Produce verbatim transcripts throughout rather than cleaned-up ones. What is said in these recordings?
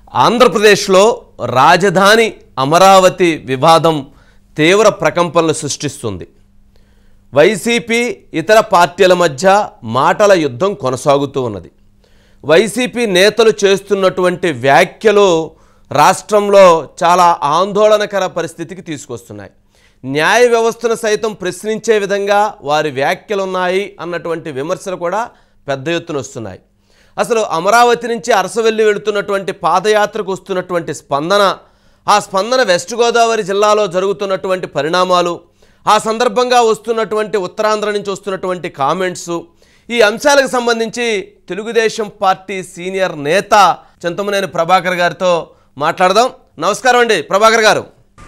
ఆంధ్రప్రదేశ్లో రాజధాని అమరావతి వివాదం తీవ్ర ప్రకంపనలు సృష్టిస్తుంది. వైసీపీ ఇతర పార్టీల మధ్య మాటల యుద్ధం కొనసాగుతూ ఉన్నది. వైసీపీ నేతలు చేస్తున్నటువంటి వ్యాఖ్యలు రాష్ట్రంలో చాలా ఆందోళనకర పరిస్థితికి తీసుకొస్తున్నాయి. న్యాయ వ్యవస్థను సైతం ప్రశ్నించే విధంగా వారి వ్యాఖ్యలు ఉన్నాయి అన్నటువంటి విమర్శలు కూడా పెద్ద ఎత్తున వస్తున్నాయి. అసలు అమరావతి నుంచి అరసవెల్లి వెళుతున్నటువంటి పాదయాత్రకు వస్తున్నటువంటి స్పందన, ఆ స్పందన వెస్ట్ గోదావరి జిల్లాలో జరుగుతున్నటువంటి పరిణామాలు, ఆ సందర్భంగా వస్తున్నటువంటి ఉత్తరాంధ్ర నుంచి వస్తున్నటువంటి కామెంట్స్, ఈ అంశాలకు సంబంధించి తెలుగుదేశం పార్టీ సీనియర్ నేత చింతమనేని ప్రభాకర్ గారితో మాట్లాడదాం. నమస్కారం అండి ప్రభాకర్ గారు.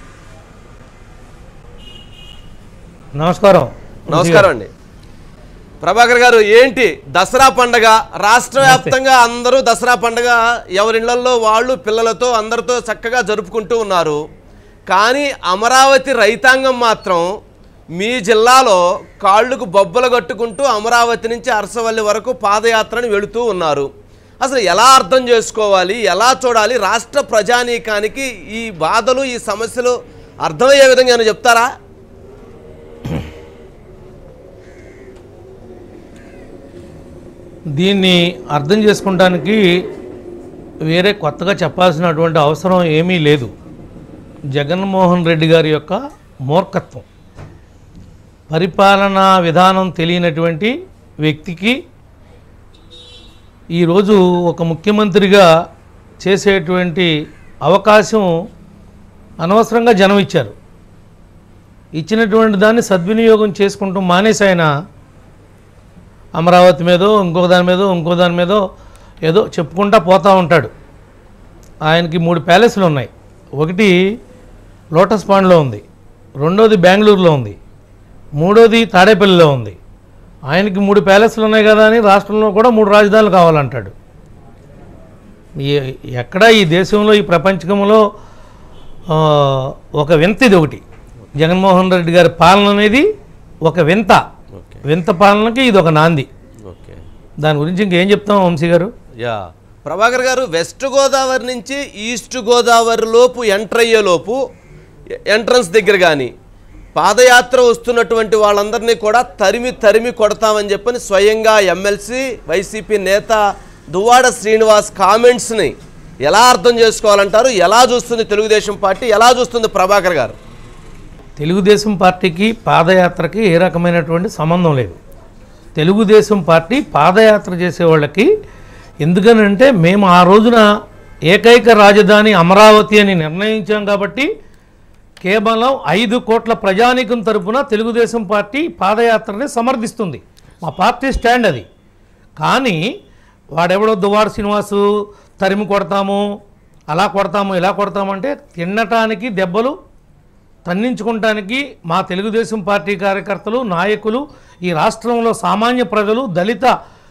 నమస్కారం. నమస్కారం అండి ప్రభాకర్ గారు. ఏంటి దసరా పండగ రాష్ట్ర వ్యాప్తంగా అందరూ దసరా పండగ ఎవరిళ్లలో వాళ్ళు పిల్లలతో అందరితో చక్కగా జరుపుకుంటూ ఉన్నారు. కానీ అమరావతి రైతాంగం మాత్రం మీ జిల్లాలో కాళ్ళకు బొబ్బలు కట్టుకుంటూ అమరావతి నుంచి అరసవల్లి వరకు పాదయాత్రను వెళుతూ ఉన్నారు. అసలు ఎలా అర్థం చేసుకోవాలి, ఎలా చూడాలి? రాష్ట్ర ప్రజానీకానికి ఈ బాధలు, ఈ సమస్యలు అర్థమయ్యే విధంగా ఏమైనా చెప్తారా? దీన్ని అర్థం చేసుకోవడానికి వేరే కొత్తగా చెప్పాల్సినటువంటి అవసరం ఏమీ లేదు. జగన్మోహన్ రెడ్డి గారి యొక్క మూర్ఖత్వం, పరిపాలనా విధానం తెలియనటువంటి వ్యక్తికి ఈరోజు ఒక ముఖ్యమంత్రిగా చేసేటువంటి అవకాశం అనవసరంగా జనం ఇచ్చారు. ఇచ్చినటువంటి దాన్ని సద్వినియోగం చేసుకుంటూ మానేసి ఆయన అమరావతి మీదో ఇంకొక దాని మీదో ఇంకో దాని మీదో ఏదో చెప్పుకుంటా పోతూ ఉంటాడు. ఆయనకి మూడు ప్యాలెస్లు ఉన్నాయి. ఒకటి లోటస్ పాండ్లో ఉంది, రెండోది బెంగళూరులో ఉంది, మూడోది తాడేపల్లిలో ఉంది. ఆయనకి మూడు ప్యాలెస్లు ఉన్నాయి కదా అని రాష్ట్రంలో కూడా మూడు రాజధానులు కావాలంటాడు. ఎక్కడ ఈ దేశంలో, ఈ ప్రపంచంలో ఒక వింత ఇది ఒకటి. జగన్మోహన్ రెడ్డి గారి పాలన అనేది ఒక వింత వింత పాలనకి ఇది ఒక నాంది. ఓకే, దాని గురించి ఇంకేం చెప్తాం వంశీ గారు? యా ప్రభాకర్ గారు, వెస్ట్ గోదావరి నుంచి ఈస్ట్ గోదావరి లోపు ఎంటర్ అయ్యే లోపు ఎంట్రన్స్ దగ్గర కానీ పాదయాత్ర వస్తున్నటువంటి వాళ్ళందరినీ కూడా తరిమి తరిమి కొడతామని చెప్పని స్వయంగా ఎమ్మెల్సీ వైసీపీ నేత దువ్వాడ శ్రీనివాస్ కామెంట్స్ని ఎలా అర్థం చేసుకోవాలంటారు? ఎలా చూస్తుంది తెలుగుదేశం పార్టీ, ఎలా చూస్తుంది ప్రభాకర్ గారు? తెలుగుదేశం పార్టీకి పాదయాత్రకి ఏ రకమైనటువంటి సంబంధం లేదు. తెలుగుదేశం పార్టీ పాదయాత్ర చేసేవాళ్ళకి ఎందుకనంటే మేము ఆ రోజున ఏకైక రాజధాని అమరావతి అని నిర్ణయించాం కాబట్టి కేవలం ఐదు కోట్ల ప్రజానీకం తరపున తెలుగుదేశం పార్టీ పాదయాత్రని సమర్థిస్తుంది. మా పార్టీ స్టాండ్ అది. కానీ వాడెవడో దువ్వాడ శ్రీనివాసు తరిమి కొడతాము, అలా కొడతాము, ఇలా కొడతామంటే తినటానికి దెబ్బలు తన్నించుకోవటానికి మా తెలుగుదేశం పార్టీ కార్యకర్తలు, నాయకులు, ఈ రాష్ట్రంలో సామాన్య ప్రజలు, దళిత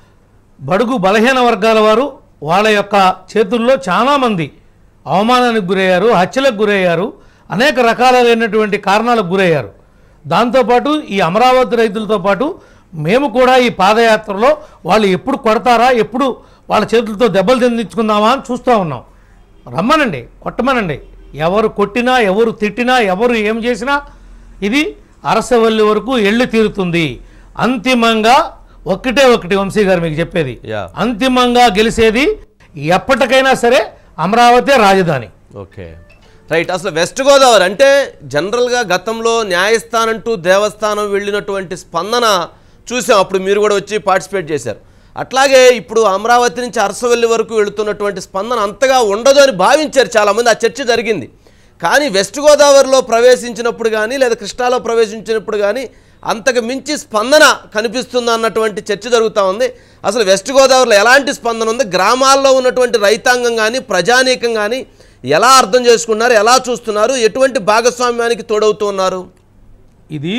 బడుగు బలహీన వర్గాల వారు వాళ్ళ యొక్క చేతుల్లో చాలామంది అవమానానికి గురయ్యారు, హత్యలకు గురయ్యారు, అనేక రకాలైనటువంటి కారణాలకు గురయ్యారు. దాంతోపాటు ఈ అమరావతి రైతులతో పాటు మేము కూడా ఈ పాదయాత్రలో వాళ్ళు ఎప్పుడు కొడతారా, ఎప్పుడు వాళ్ళ చేతులతో దెబ్బలు చెందించుకుందామా అని చూస్తూ ఉన్నాం. రమ్మనండి, కొట్టమనండి. ఎవరు కొట్టినా, ఎవరు తిట్టినా, ఎవరు ఏం చేసినా ఇది అరసవల్లి వరకు ఎళ్ళి తీరుతుంది. అంతిమంగా ఒక్కటే ఒకటి వంశీ గారు మీకు చెప్పేది, అంతిమంగా గెలిచేది ఎప్పటికైనా సరే అమరావతి రాజధాని. Okay, right. అసలు వెస్ట్ గోదావరి అంటే జనరల్గా గతంలో న్యాయస్థానం టు దేవస్థానం వెళ్ళినటువంటి స్పందన చూసాం. అప్పుడు మీరు కూడా వచ్చి పార్టిసిపేట్ చేశారు. అట్లాగే ఇప్పుడు అమరావతి నుంచి అరసవల్లి వరకు వెళుతున్నటువంటి స్పందన అంతగా ఉండదు అని భావించారు చాలామంది. ఆ చర్చ జరిగింది. కానీ వెస్ట్ గోదావరిలో ప్రవేశించినప్పుడు కానీ లేదా కృష్ణాలో ప్రవేశించినప్పుడు కానీ అంతకు మించి స్పందన కనిపిస్తుంది అన్నటువంటి చర్చ జరుగుతూ ఉంది. అసలు వెస్ట్ గోదావరిలో ఎలాంటి స్పందన ఉంది? గ్రామాల్లో ఉన్నటువంటి రైతాంగం కానీ ప్రజానీకం కానీ ఎలా అర్థం చేసుకున్నారు, ఎలా చూస్తున్నారు, ఎటువంటి భాగస్వామ్యానికి తోడవుతూ ఉన్నారు? ఇది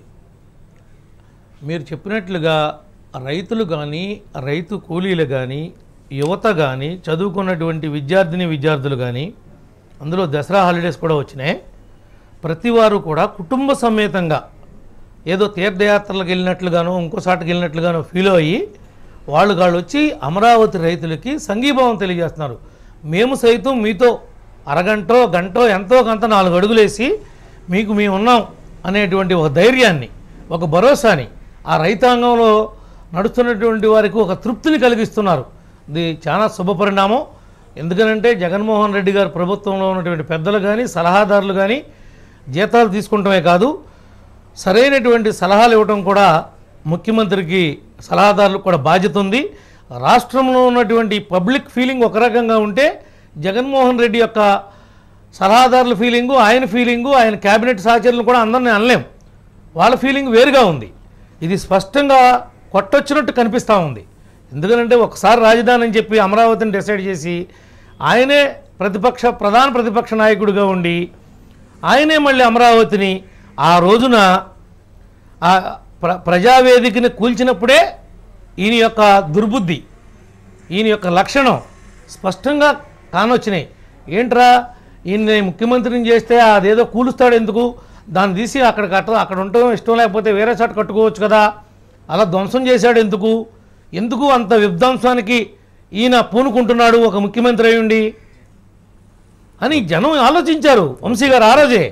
మీరు చెప్పినట్లుగా రైతులు కానీ, రైతు కూలీలు కానీ, యువత కానీ, చదువుకున్నటువంటి విద్యార్థిని విద్యార్థులు కానీ, అందులో దసరా హాలిడేస్ కూడా వచ్చినాయి. ప్రతి వారు కూడా కుటుంబ సమేతంగా ఏదో తీర్థయాత్రలకు వెళ్ళినట్లుగానో ఇంకోసాటికి వెళ్ళినట్లుగానో ఫీల్ అయ్యి వాళ్ళు వాళ్ళు వచ్చి అమరావతి రైతులకి సంఘీభావం తెలియజేస్తున్నారు. మేము సైతం మీతో అరగంటో గంటో ఎంతో కొంత నాలుగు అడుగులేసి మీకు మేము ఉన్నాం అనేటువంటి ఒక ధైర్యాన్ని, ఒక భరోసాని ఆ రైతాంగంలో నడుస్తున్నటువంటి వారికి ఒక తృప్తిని కలిగిస్తున్నారు. ఇది చాలా శుభపరిణామం. ఎందుకనంటే జగన్మోహన్ రెడ్డి గారు ప్రభుత్వంలో ఉన్నటువంటి పెద్దలు కానీ సలహాదారులు కానీ జీతాలు తీసుకుంటమే కాదు, సరైనటువంటి సలహాలు ఇవ్వటం కూడా ముఖ్యమంత్రికి సలహాదారులకు కూడా బాధ్యత ఉంది. రాష్ట్రంలో ఉన్నటువంటి పబ్లిక్ ఫీలింగ్ ఒక రకంగా ఉంటే జగన్మోహన్ రెడ్డి యొక్క సలహాదారుల ఫీలింగు, ఆయన ఫీలింగు, ఆయన క్యాబినెట్ సహచరులను కూడా అందరినీ అనలేం, వాళ్ళ ఫీలింగ్ వేరుగా ఉంది. ఇది స్పష్టంగా కొట్టొచ్చినట్టు కనిపిస్తూ ఉంది. ఎందుకంటే ఒకసారి రాజధాని అని చెప్పి అమరావతిని డిసైడ్ చేసి ఆయనే ప్రతిపక్ష ప్రధాన ప్రతిపక్ష నాయకుడిగా ఉండి ఆయనే మళ్ళీ అమరావతిని ఆ రోజున ఆ ప్ర ప్రజావేదికని కూల్చినప్పుడే ఈయన యొక్క దుర్బుద్ధి, ఈయన యొక్క లక్షణం స్పష్టంగా కానొచ్చినాయి. ఏంట్రా ఈయన్ని ముఖ్యమంత్రిని చేస్తే అదేదో కూలుస్తాడు ఎందుకు, దాన్ని తీసి అక్కడ కట్ట అక్కడ ఉండటం ఇష్టం లేకపోతే వేరే చోట కట్టుకోవచ్చు కదా, అలా ధ్వంసం చేశాడు ఎందుకు, ఎందుకు అంత విధ్వంసానికి ఈయన పూనుకుంటున్నాడు ఒక ముఖ్యమంత్రి అయ్యుండి అని జనం ఆలోచించారు. వంశీ గారు ఆ రోజే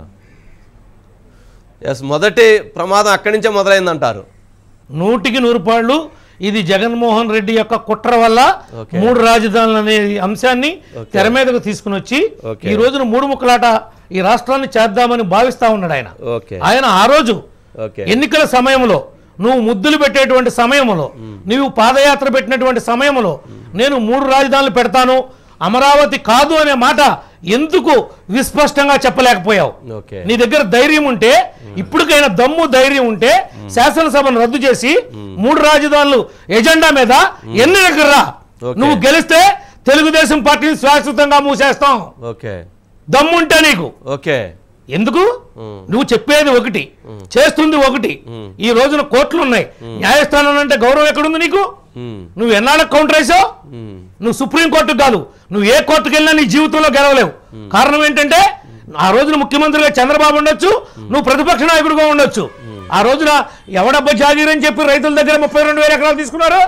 ఎస్ మొదటి ప్రమాదం అక్కడి నుంచే మొదలైందంటారు. నూటికి నూరు పాళ్ళు ఇది జగన్మోహన్ రెడ్డి యొక్క కుట్ర వల్ల మూడు రాజధానులు అనే అంశాన్ని తెర మీదకు తీసుకుని వచ్చి ఈ రోజున మూడు ముక్కలాట ఈ రాష్ట్రాన్ని చేద్దామని భావిస్తా ఉన్నాడు ఆయన. ఆయన ఆ రోజు ఎన్నికల సమయంలో నువ్వు ముద్దులు పెట్టేటువంటి సమయంలో, నువ్వు పాదయాత్ర పెట్టినటువంటి సమయంలో నేను మూడు రాజధానులు పెడతాను అమరావతి కాదు అనే మాట ఎందుకు విస్పష్టంగా చెప్పలేకపోయావు? నీ దగ్గర ధైర్యం ఉంటే, ఇప్పటికైనా దమ్ము ధైర్యం ఉంటే శాసనసభను రద్దు చేసి మూడు రాజధానులు ఎజెండా మీద ఎన్ని దగ్గర నువ్వు గెలిస్తే తెలుగుదేశం పార్టీని శాశ్వతంగా మూసేస్తాం. దమ్ముంటే నీకు ఓకే. ఎందుకు నువ్వు చెప్పేది ఒకటి చేస్తుంది ఒకటి. ఈ రోజున కోర్టులు ఉన్నాయి, న్యాయస్థానం అంటే గౌరవం ఎక్కడుంది నీకు? నువ్వు ఎన్నాళ్ళకి కౌంటర్ వేసావు? నువ్వు సుప్రీంకోర్టుకు కాదు, నువ్వు ఏ కోర్టుకు వెళ్ళినా నీ జీవితంలో గెలవలేవు. కారణం ఏంటంటే ఆ రోజున ముఖ్యమంత్రిగా చంద్రబాబు ఉండొచ్చు, నువ్వు ప్రతిపక్ష నాయకుడిగా ఉండొచ్చు. ఆ రోజున ఎవడబ్బా జాగీర్ అని చెప్పి రైతుల దగ్గర ముప్పై రెండు వేల ఎకరాలు తీసుకున్నారు.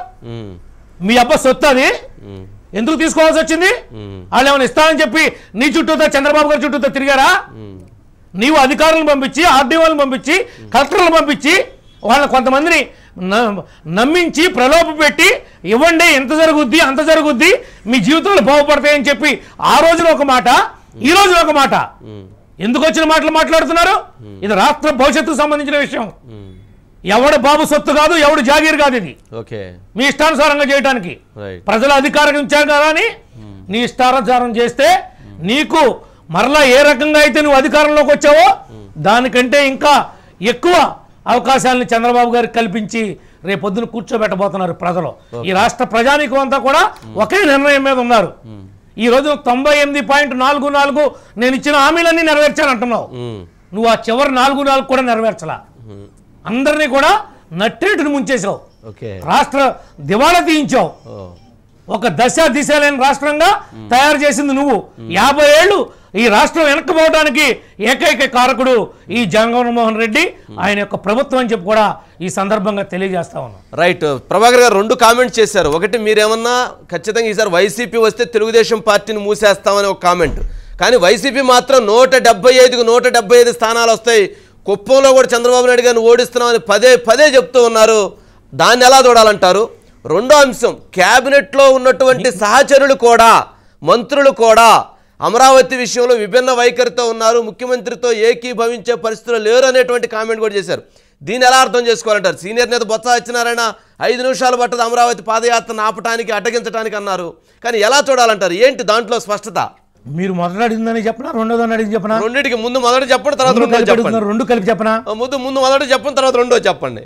మీ అబ్బా సొత్తు అది, ఎందుకు తీసుకోవాల్సి వచ్చింది? వాళ్ళు ఏమైనా ఇస్తానని చెప్పి నీ చుట్టూతో చంద్రబాబు గారి చుట్టూతో తిరిగారా? నీవు అధికారులను పంపించి, ఆర్డీఓలను పంపించి, కలెక్టర్లను పంపించి వాళ్ళ కొంతమందిని నమ్మించి ప్రలోభ పెట్టి ఇవ్వండి ఎంత జరుగుద్ది అంత జరుగుద్ది మీ జీవితంలో బాగుపడతాయని చెప్పి ఆ రోజున ఒక మాట, ఈ రోజున ఒక మాట. ఎందుకు వచ్చిన మాటలు మాట్లాడుతున్నారు? ఇది రాష్ట్ర భవిష్యత్తుకు సంబంధించిన విషయం. ఎవడు బాబు సొత్తు కాదు, ఎవడు జాగీర్ కాదు. ఇది మీ ఇష్టానుసారంగా చేయడానికి ప్రజల అధికారం ఇచ్చారు కదా అని నీ ఇష్టానుసారం చేస్తే నీకు మరలా ఏ రకంగా అయితే నువ్వు అధికారంలోకి వచ్చావో దానికంటే ఇంకా ఎక్కువ అవకాశాలను చంద్రబాబు గారికి కల్పించి రేపొద్దున కూర్చోబెట్టబోతున్నారు ప్రజలు. ఈ రాష్ట్ర ప్రజానీకం అంతా కూడా ఒకే నిర్ణయం మీద ఉన్నారు. ఈ రోజు తొంభై ఎనిమిది పాయింట్ నాలుగు నాలుగు నేను ఇచ్చిన హామీలన్నీ నెరవేర్చాను అంటున్నావు. నువ్వు ఆ చివరి నాలుగు నాలుగు కూడా నెరవేర్చలా. అందరినీ కూడా నట్టేటును ముంచేసావు, రాష్ట్ర దివాళా తీయించావు. ఒక దశ దిశ లేని రాష్ట్రంగా తయారు చేసింది నువ్వు. యాభై ఏళ్ళు ఈ రాష్ట్రం వెనక్కిపోవడానికి ఏకైక కారకుడు ఈ జగన్మోహన్ రెడ్డి, ఆయన యొక్క ప్రభుత్వం అని చెప్పి కూడా ఈ సందర్భంగా తెలియజేస్తా ఉన్నాం. రైట్. ప్రభాకర్ గారు రెండు కామెంట్స్ చేశారు. ఒకటి మీరేమన్నా ఖచ్చితంగా ఈసారి వైసీపీ వస్తే తెలుగుదేశం పార్టీని మూసేస్తామని ఒక కామెంట్, కానీ వైసీపీ మాత్రం నూట డెబ్బై ఐదుకు నూట డెబ్బై ఐదు స్థానాలు వస్తాయి, కుప్పంలో కూడా చంద్రబాబు నాయుడు గారిని ఓడిస్తున్నామని పదే పదే చెప్తూ ఉన్నారు. దాన్ని ఎలా చూడాలంటారు? రెండో అంశం, క్యాబినెట్లో ఉన్నటువంటి సహచరులు కూడా, మంత్రులు కూడా అమరావతి విషయంలో విభిన్న వైఖరితో ఉన్నారు, ముఖ్యమంత్రితో ఏకీభవించే పరిస్థితులు లేరు అనేటువంటి కామెంట్ కూడా చేశారు. దీన్ని ఎలా అర్థం చేసుకోవాలంటారు? సీనియర్ నేత బొత్స సత్యనారాయణ ఐదు నిమిషాలు పట్టదు అమరావతి పాదయాత్రను ఆపటానికి, అడ్డగించడానికి అన్నారు, కానీ ఎలా చూడాలంటారు? ఏంటి దాంట్లో స్పష్టత? మీరు మొదలడిందని చెప్పనా, రెండోదని అడిగి చెప్పనా? రెండింటికి ముందు మొదటి చెప్పండి, తర్వాత రెండో చెప్పండి. రెండు కలిపి చెప్పనా? ముందు ముందు మొదటి చెప్పండి, తర్వాత రెండో చెప్పండి.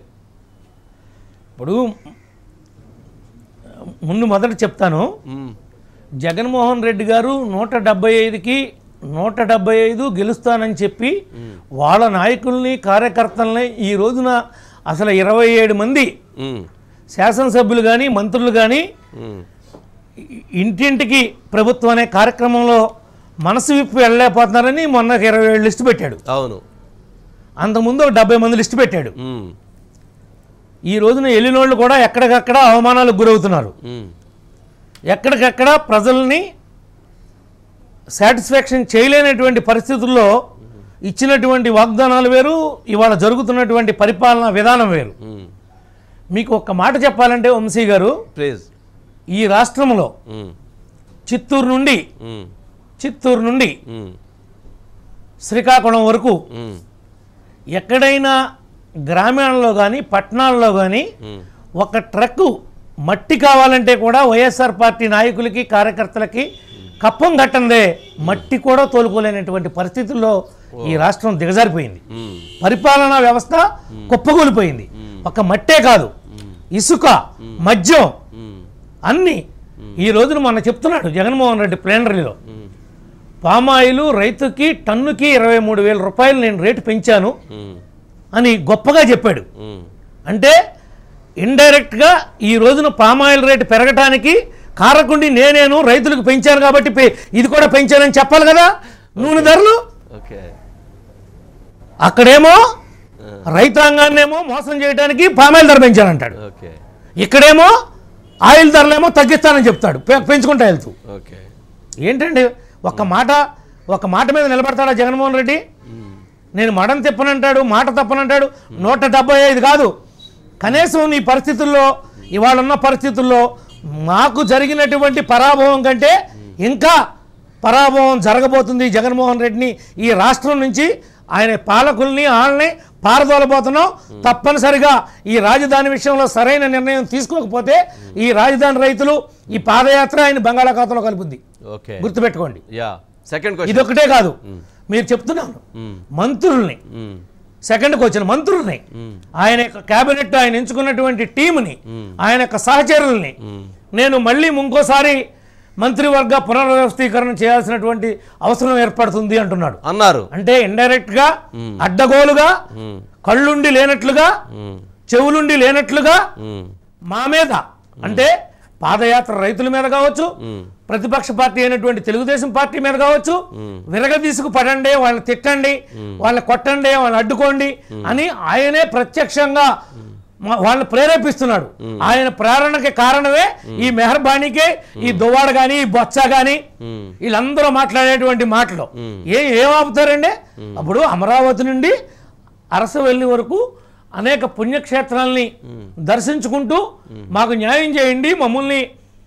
ఇప్పుడు ముందు మొదటి చెప్తాను. జగన్మోహన్ రెడ్డి గారు నూట డెబ్బై ఐదుకి నూట డెబ్బై ఐదు గెలుస్తానని చెప్పి వాళ్ళ నాయకుల్ని కార్యకర్తల్ని ఈ రోజున అసలు ఇరవై ఏడు మంది శాసనసభ్యులు కానీ మంత్రులు కానీ ఇంటింటికి ప్రభుత్వం అనే కార్యక్రమంలో మనసు విప్పి వెళ్ళలేకపోతున్నారని మొన్న ఇరవై ఏడు లిస్టు పెట్టాడు. అవును. అంతకుముందు ఒక డెబ్బై మంది లిస్టు పెట్టాడు. ఈ రోజున వెళ్ళినోళ్ళు కూడా ఎక్కడికక్కడ అవమానాలకు గురవుతున్నారు, ఎక్కడికక్కడ ప్రజల్ని సాటిస్ఫాక్షన్ చేయలేనటువంటి పరిస్థితుల్లో ఇచ్చినటువంటి వాగ్దానాలు వేరు, ఇవాళ జరుగుతున్నటువంటి పరిపాలనా విధానం వేరు. మీకు ఒక్క మాట చెప్పాలంటే వంశీ గారు, ప్లీజ్, ఈ రాష్ట్రంలో చిత్తూరు నుండి చిత్తూరు నుండి శ్రీకాకుళం వరకు ఎక్కడైనా గ్రామీణంలో కానీ పట్టణాల్లో కానీ ఒక ట్రక్కు మట్టి కావాలంటే కూడా వైఎస్ఆర్ పార్టీ నాయకులకి కార్యకర్తలకి కప్పం కట్టందే మట్టి కూడా తోలుకోలేనటువంటి పరిస్థితుల్లో ఈ రాష్ట్రం దిగజారిపోయింది. పరిపాలనా వ్యవస్థ కుప్పకూలిపోయింది. ఒక మట్టే కాదు, ఇసుక, మద్యం అన్నీ. ఈ రోజున మొన్న చెప్తున్నాడు జగన్మోహన్ రెడ్డి ప్లేనరీలో, పామాయిలు రైతుకి టన్నుకి ఇరవై మూడు వేల రూపాయలు నేను రేటు పెంచాను అని గొప్పగా చెప్పాడు. అంటే ఇండైరెక్ట్గా ఈ రోజున పామాయిల్ రేటు పెరగటానికి కారకుండి నేనేను రైతులకు పెంచాను కాబట్టి ఇది కూడా పెంచానని చెప్పాలి కదా. నూనె ధరలు అక్కడేమో రైతాంగాన్నేమో మోసం చేయడానికి పామాయిల్ ధర పెంచానంటాడు, ఇక్కడేమో ఆయిల్ ధరలేమో తగ్గిస్తానని చెప్తాడు పెంచుకుంటా వెళ్తూ. ఏంటండి ఒక్క మాట ఒక మాట మీద నిలబడతాడా జగన్మోహన్ రెడ్డి? నేను మడం తిప్పనంటాడు, మాట తప్పనంటాడు. నూట డెబ్బై ఐదు కాదు, కనీసం నీ పరిస్థితుల్లో ఇవాళ ఉన్న పరిస్థితుల్లో మాకు జరిగినటువంటి పరాభవం కంటే ఇంకా పరాభవం జరగబోతుంది జగన్మోహన్ రెడ్డిని ఈ రాష్ట్రం నుంచి. ఆయన పాలకుల్ని వాళ్ళని పారదోలబోతున్నాం. తప్పనిసరిగా ఈ రాజధాని విషయంలో సరైన నిర్ణయం తీసుకోకపోతే ఈ రాజధాని రైతులు ఈ పాదయాత్ర ఆయన బంగాళాఖాతంలో కలుపుద్ది, గుర్తుపెట్టుకోండి. ఇదొకటే కాదు, మీరు చెప్తున్నాను మంత్రుల్ని, సెకండ్కి వచ్చిన మంత్రుల్ని, ఆయన యొక్క క్యాబినెట్, ఆయన ఎంచుకున్నటువంటి టీంని, ఆయన యొక్క సహచరుల్ని నేను మళ్ళీ ఇంకోసారి మంత్రివర్గ పునర్వ్యవస్థీకరణ చేయాల్సినటువంటి అవసరం ఏర్పడుతుంది అంటున్నాడు అన్నారు. అంటే ఇండైరెక్ట్ గా అడ్డగోలుగా కళ్ళుండి లేనట్లుగా చెవులుండి లేనట్లుగా మా మీద, అంటే పాదయాత్ర రైతుల మీద కావచ్చు, ప్రతిపక్ష పార్టీ అయినటువంటి తెలుగుదేశం పార్టీ మీద కావచ్చు, విరగదీసుకు పడండి, వాళ్ళని తిట్టండి, వాళ్ళని కొట్టండి, వాళ్ళని అడ్డుకోండి అని ఆయనే ప్రత్యక్షంగా వాళ్ళని ప్రేరేపిస్తున్నాడు. ఆయన ప్రేరణకి కారణమే ఈ మెహర్బానీకే ఈ దువ్వాడ కానీ ఈ బొత్స కానీ వీళ్ళందరూ మాట్లాడేటువంటి మాటలు. ఏ ఏం ఆపుతారండి? అప్పుడు అమరావతి నుండి అరసవెల్లి వరకు అనేక పుణ్యక్షేత్రాలని దర్శించుకుంటూ మాకు న్యాయం చేయండి, మమ్మల్ని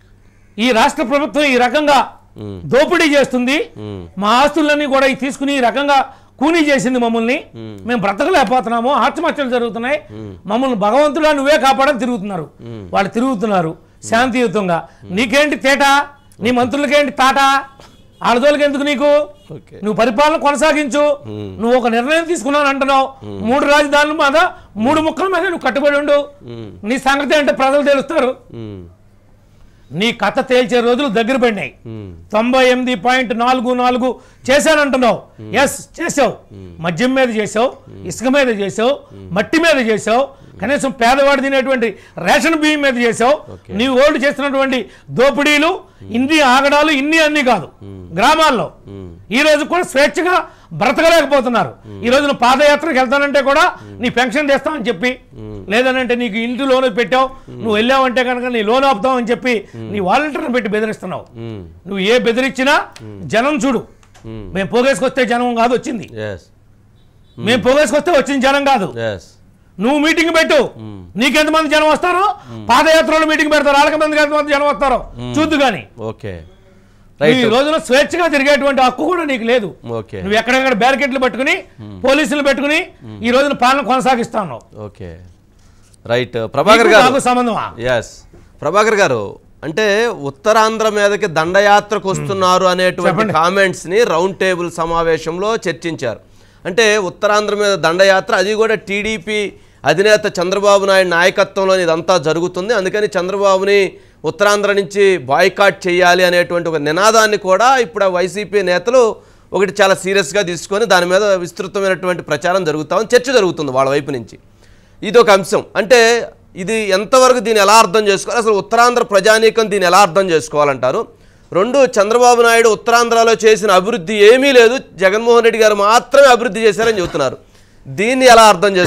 ఈ రాష్ట్ర ప్రభుత్వం ఈ రకంగా దోపిడీ చేస్తుంది, మా ఆస్తులన్నీ కూడా తీసుకుని ఈ రకంగా కూనీ చేసింది మమ్మల్ని, మేము బ్రతకలేకపోతున్నాము, ఆత్మహత్యలు జరుగుతున్నాయి, మమ్మల్ని భగవంతుడా నువ్వే కాపాడని తిరుగుతున్నారు. వాళ్ళు తిరుగుతున్నారు శాంతియుతంగా. నీకేంటి తేట? నీ మంత్రులకేంటి తాట? ఆడదోళ్ళకి ఎందుకు నీకు? నువ్వు పరిపాలన కొనసాగించు. నువ్వు ఒక నిర్ణయం తీసుకున్నావు అంటున్నావు, మూడు రాజధానుల మీద మూడు ముక్కల మీద నువ్వు కట్టుబడి ఉండు. నీ సంగతి అంటే ప్రజలు తెలుస్తారు. నీ కథ తేల్చే రోజులు దగ్గర పడినాయి. తొంభై ఎనిమిది పాయింట్ నాలుగు నాలుగు చేశానంటున్నావు, ఎస్ చేసావు. మద్యం మీద చేసావు, ఇసుక మీద చేసావు, మట్టి మీద చేసావు, కనీసం పేదవాడు తినేటువంటి రేషన్ బియ్యం మీద చేసావు. నీవు ఓల్డ్ చేస్తున్నటువంటి దోపిడీలు ఇన్ని ఆగడాలు ఇన్ని అన్ని కాదు. గ్రామాల్లో ఈ రోజు కూడా స్వేచ్ఛగా బ్రతకలేకపోతున్నారు. ఈ రోజు నువ్వు పాదయాత్రకు వెళ్తానంటే కూడా నీ పెన్షన్ తెస్తామని చెప్పి, లేదనంటే నీకు ఇంటి లోన్ పెట్టావు, నువ్వు వెళ్ళావంటే కనుక నీ లోన్ ఆపుతామని చెప్పి నీ వాలంటీర్ని పెట్టి బెదిరిస్తున్నావు. నువ్వు ఏ బెదిరించినా జనం చూడు, మేము పోగేసుకొస్తే జనం కాదు వచ్చింది, మేము పోగేసుకొస్తే వచ్చిన జనం కాదు. నువ్వు మీటింగ్ పెట్టు, నీకెంతమంది జనం వస్తారో పాదయాత్రలో మీటింగ్ పెడతారు, వాళ్ళకి మంది ఎంతమంది జనం వస్తారో చూద్దు. కానీ ఈ రోజున స్వేచ్ఛగా తిరిగేటువంటి హక్కు కూడా నీకు లేదు. నువ్వు ఎక్కడెక్కడ బ్యారికేడ్లు పెట్టుకుని పోలీసులు పెట్టుకుని ఈ రోజున పాలన కొనసాగిస్తా ఉన్నావు. Okay right. ప్రభాకర్ గారు సంబంధమా? ఎస్ ప్రభాకర్ గారు, అంటే ఉత్తరాంధ్ర మీదకి దండయాత్రకు వస్తున్నారు అనేటువంటి కామెంట్స్ ని రౌండ్ టేబుల్ సమావేశంలో చర్చించారు. అంటే ఉత్తరాంధ్ర మీద దండయాత్ర, అది కూడా టీడీపీ అధినేత చంద్రబాబు నాయుడు నాయకత్వంలో ఇదంతా జరుగుతుంది, అందుకని చంద్రబాబుని ఉత్తరాంధ్ర నుంచి బాయ్కాట్ చేయాలి అనేటువంటి ఒక నినాదాన్ని కూడా ఇప్పుడు వైసీపీ నేతలు ఒకటి చాలా సీరియస్గా తీసుకొని దాని మీద విస్తృతమైనటువంటి ప్రచారం జరుగుతామని చర్చ జరుగుతుంది వాళ్ళ వైపు నుంచి. ఇది ఒక అంశం. అంటే ఇది ఎంతవరకు దీన్ని ఎలా అర్థం చేసుకోవాలి, అసలు ఉత్తరాంధ్ర ప్రజానీకం దీన్ని ఎలా అర్థం చేసుకోవాలంటారు? రెండు, చంద్రబాబు నాయుడు ఉత్తరాంధ్రలో చేసిన అభివృద్ధి ఏమీ లేదు, జగన్మోహన్ రెడ్డి గారు మాత్రమే అభివృద్ధి చేశారని చెబుతున్నారు. దీన్ని ఎలా అర్థం